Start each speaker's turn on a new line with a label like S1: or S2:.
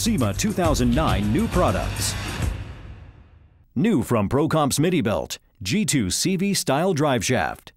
S1: SEMA 2009 new products. New from Procomp Smittybilt, G2 CV style drive shaft.